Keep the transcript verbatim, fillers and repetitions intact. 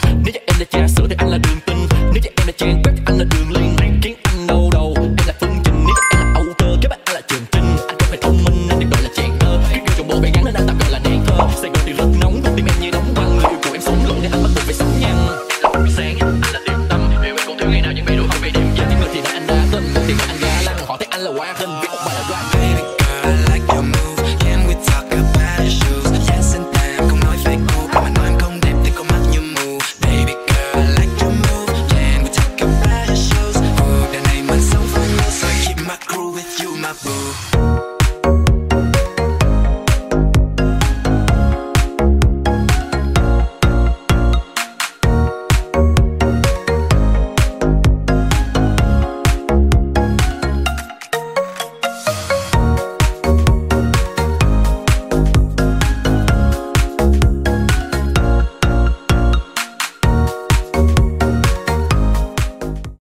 Nếu như em là trà sữa thì anh là đường tinh, nếu như em là chàng quét thì anh là đường ly.